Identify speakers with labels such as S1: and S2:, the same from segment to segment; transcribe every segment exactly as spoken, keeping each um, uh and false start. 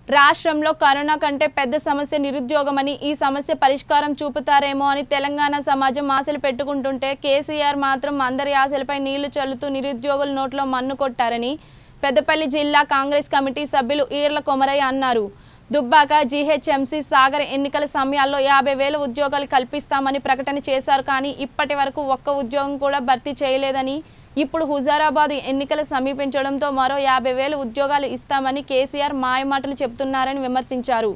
S1: రాష్ట్రంలో కరోనా కంటే పెద్ద సమస్య నిరుద్యోగమని ఈ సమస్య పరిష్కారం చూపుతారేమో అని తెలంగాణ సమాజం ఆశలు పెట్టుకుంటుంటే కేసీఆర్ మాత్రం అందరి ఆశలపై నీళ్లు చల్లుతూ నిరుద్యోగుల నోట్లో మన్ను కొట్టారని పెద్దపల్లి జిల్లా కాంగ్రెస్ కమిటీ సభ్యులు ఈర్ల కొమరయ్య అన్నారు. దుబ్బాక జీహెచ్ఎంసీ సాగర్ ఎన్నికల సమయాల్లో యాభై వేల ఉద్యోగాలు కల్పిస్తామని ప్రకటన చేశారు. కానీ ఇప్పటి వరకు ఒక్క ఉద్యోగం కూడా భర్తీ చేయలేదని, ఇప్పుడు హుజారాబాద్ ఎన్నికలు సమీపించడంతో మరో యాభై వేల ఉద్యోగాలు ఇస్తామని కేసీఆర్ మాయమాటలు చెబుతున్నారని విమర్శించారు.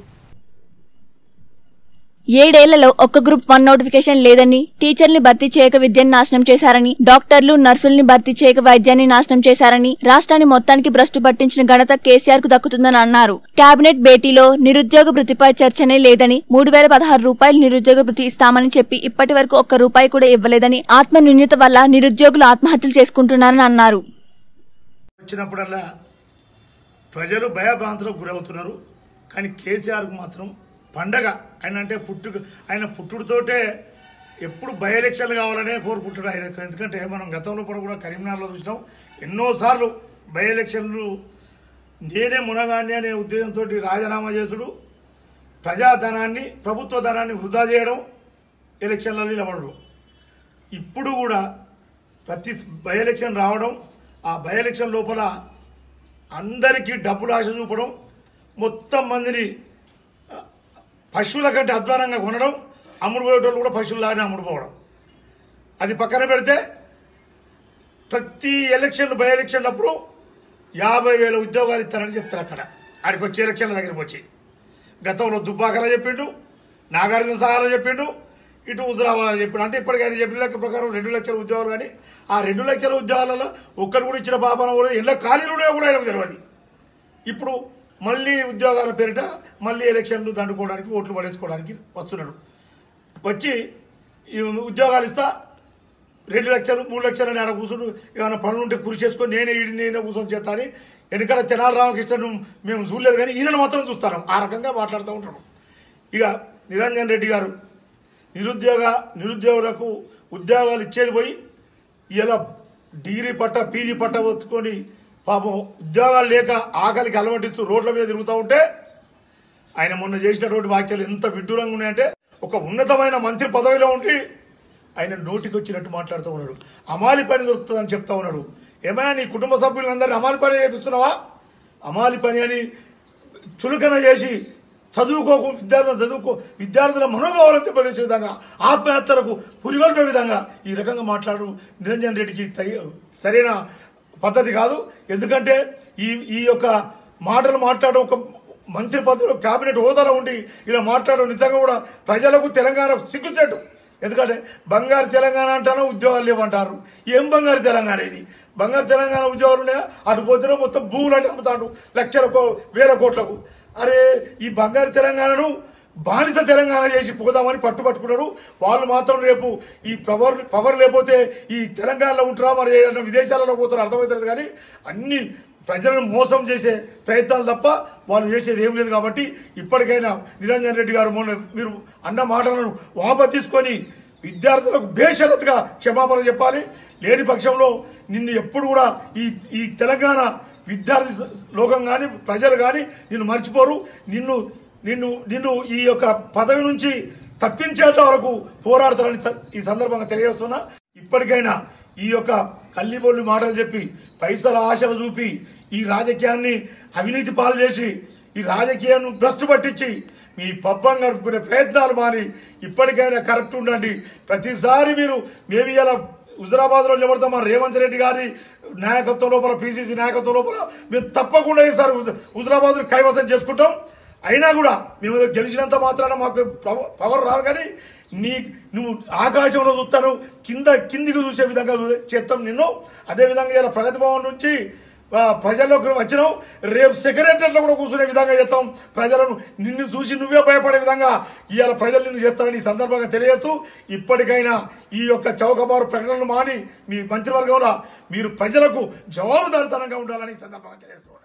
S2: ఏడేళ్లలో ఒక్క గ్రూప్ వన్ నోటిఫికేషన్ లేదని, టీచర్ని భర్తీ చేయక విద్యను నాశనం చేశారని, డాక్టర్లు నర్సుల్ని భర్తీ చేయక వైద్యాన్ని నాశనం చేశారని, రాష్ట్రాన్ని మొత్తానికి భ్రష్టు పట్టించిన ఘనత కేసీఆర్ కు దక్కుతుందని అన్నారు. కేబినెట్ భేటీలో నిరుద్యోగ భృతిపై చర్చనే లేదని, మూడు వేల పదహారు రూపాయలు నిరుద్యోగ భృతి ఇస్తామని చెప్పి ఇప్పటి వరకు ఒక్క రూపాయి కూడా ఇవ్వలేదని, ఆత్మ న్యూన్యత వల్ల నిరుద్యోగులు ఆత్మహత్యలు చేసుకుంటున్నారని అన్నారు.
S3: వచ్చినప్పుడల్లా ప్రజలు భయభ్రాంతులకు గురవుతున్నారు. కానీ కేసీఆర్కు మాత్రం పండగ. ఆయన అంటే పుట్టు ఆయన పుట్టుడుతోటే ఎప్పుడు బై ఎలక్షన్లు కావాలనే కోరుకుంటున్నారు ఆయన. ఎందుకంటే మనం గతంలో కూడా కరీంనగర్లో చూసినాం, ఎన్నోసార్లు బై ఎలక్షన్లు నేనే మునగాన్ని అనే ఉద్దేశంతో రాజీనామా చేసుడు, ప్రజాధనాన్ని ప్రభుత్వ ధనాన్ని వృధా చేయడం, ఎలక్షన్లలో నిలబడడం. ఇప్పుడు కూడా ప్రతి బై ఎలక్షన్ రావడం, ఆ బై ఎలక్షన్ లోపల అందరికీ డబ్బులు ఆశ చూపడం, మొత్తం మందిని పశువుల కంటే అధ్వానంగా కొనడం, అమ్ముడుపోయేటోళ్ళు కూడా పశువులాగానే అమ్ముడుపోవడం. అది పక్కన పెడితే ప్రతి ఎలక్షన్లు బై ఎలక్షన్లు అప్పుడు యాభై వేల ఉద్యోగాలు ఇస్తారని చెప్తారు. అక్కడ ఆడికి వచ్చి ఎలక్షన్ల దగ్గరికి వచ్చి గతంలో దుబ్బాకలో చెప్పిండు, నాగార్జున సాగర్లో చెప్పిండు, ఇటు హుజరాబాద్ చెప్పిండు. అంటే ఇప్పటికైనా చెప్పిన లెక్క ప్రకారం రెండు లక్షల ఉద్యోగాలు. కానీ ఆ రెండు లక్షల ఉద్యోగాలలో ఒక్కరు కూడా ఇచ్చిన పాపన కూడా ఇళ్ళ ఖాళీలు కూడా ఆయనకు తెలియదు. ఇప్పుడు మళ్ళీ ఉద్యోగాల పేరిట మళ్ళీ ఎలక్షన్లు దండుకోవడానికి, ఓట్లు పడేసుకోవడానికి వస్తున్నాడు. వచ్చి ఈ ఉద్యోగాలు ఇస్తా రెండు లక్షలు మూడు లక్షలు అని ఆయన కూర్చుని ఏమైనా పనులు ఉంటే కృషి చేసుకొని నేనే ఈడి నేనే కూర్చొని చేస్తా అని వెనకాల తెనాలి రామకృష్ణను మేము చూడలేదు, కానీ ఈయనను మాత్రం చూస్తాను. ఆ రకంగా మాట్లాడుతూ ఉంటాడు. ఇక నిరంజన్ రెడ్డి గారు నిరుద్యోగ నిరుద్యోగులకు ఉద్యోగాలు ఇచ్చేది పోయి ఇలా డిగ్రీ పట్ట పీజీ పట్ట వచ్చుకొని పాపం ఉద్యోగాలు లేక ఆకలికి అలవటిస్తూ రోడ్ల మీద తిరుగుతూ ఉంటే ఆయన మొన్న చేసినటువంటి వ్యాఖ్యలు ఎంత విడ్డూరంగా ఉన్నాయంటే, ఒక ఉన్నతమైన మంత్రి పదవిలో ఉండి ఆయన నోటికి వచ్చినట్టు మాట్లాడుతూ ఉన్నాడు. అమాలి పని దొరుకుతుందని చెప్తా ఉన్నాడు. ఏమైనా నీ కుటుంబ సభ్యులందరినీ అమాలి పని చేపిస్తున్నావా? అమాలి పని అని చులకన చేసి చదువుకోకు విద్యార్థులు చదువుకో విద్యార్థుల మనోభావాలను దెబ్బతీసే విధంగా, ఆత్మహత్యలకు పురిగొల్పే విధంగా ఈ రకంగా మాట్లాడు నిరంజన్ రెడ్డికి సరైన పద్ధతి కాదు. ఎందుకంటే ఈ ఈ యొక్క మాటలు మాట్లాడడం, ఒక మంత్రి పదవిలో కేబినెట్ హోదాలో ఉండి ఇలా మాట్లాడడం నిజంగా కూడా ప్రజలకు తెలంగాణకు సిగ్గుచేటు. ఎందుకంటే బంగారు తెలంగాణ అంటానో ఉద్యోగాలు లేవంటారు. ఏం బంగారు తెలంగాణ ఇది? బంగారు తెలంగాణ ఉద్యోగాలు ఉన్నాయా? అటు పోతేనే మొత్తం భూములు అంటే అమ్ముతాడు లక్షల వేల కోట్లకు. అరే ఈ బంగారు తెలంగాణను బానిస తెలంగాణ చేసి పోదామని పట్టుబట్టుకున్నాడు. వాళ్ళు మాత్రం రేపు ఈ పవర్ పవర్ లేకపోతే ఈ తెలంగాణలో ఉంటారా, మరి ఏదైనా విదేశాలలో పోతారో అర్థమవుతుంది. కానీ అన్ని ప్రజలను మోసం చేసే ప్రయత్నాలు తప్ప వాళ్ళు చేసేది ఏం లేదు. కాబట్టి ఇప్పటికైనా నిరంజన్ రెడ్డి గారు మొన్న మీరు అన్న మాటలను వాపసు తీసుకొని విద్యార్థులకు బేషరతుగా క్షమాపణ చెప్పాలి. లేని పక్షంలో నిన్ను ఎప్పుడు కూడా ఈ ఈ తెలంగాణ విద్యార్థి లోకం కానీ ప్రజలు కానీ నిన్ను మర్చిపోరు. నిన్ను నిన్ను నిన్ను ఈ యొక్క పదవి నుంచి తప్పించేంత వరకు పోరాడతారని ఈ సందర్భంగా తెలియజేస్తున్నా. ఇప్పటికైనా ఈ యొక్క కల్లిబొల్లి మాటలు చెప్పి పైసల ఆశలు చూపి ఈ రాజకీయాన్ని అవినీతి పాలు చేసి ఈ రాజకీయాన్ని భ్రష్టు పట్టించి మీ పబ్బం గడుపుకునే ప్రయత్నాలు మాని ఇప్పటికైనా కరెక్ట్ ఉండండి. ప్రతిసారి మీరు మేము ఇలా హుజరాబాద్లో నిలబడతాం, మా రేవంత్ రెడ్డి గారి నాయకత్వం లోపల, పిసిసి నాయకత్వం లోపల మేము తప్పకుండా ఈసారి హుజరాబాద్ను కైవసం చేసుకుంటాం. అయినా కూడా మేము గెలిచినంత మాత్రాన మాకు పవర్ రాదు. కానీ నీ నువ్వు ఆకాశంలో చూస్తాను, కింద కిందికి చూసే విధంగా చేస్తాం నిన్ను. అదేవిధంగా ఇలా ప్రగతి భవన్ నుంచి ప్రజల్లోకి వచ్చినావు, రేపు సెక్రటరీలో కూడా కూర్చునే విధంగా చేస్తాం. ప్రజలను నిన్ను చూసి నువ్వే భయపడే విధంగా ఇవాళ ప్రజలు నిన్ను చేస్తారని ఈ సందర్భంగా తెలియజేస్తూ, ఇప్పటికైనా ఈ యొక్క చౌకబారు ప్రకటనలు మాని మీ మంత్రివర్గంలో మీరు ప్రజలకు జవాబుదారితనంగా ఉండాలని ఈ సందర్భంగా తెలియజేస్తారు.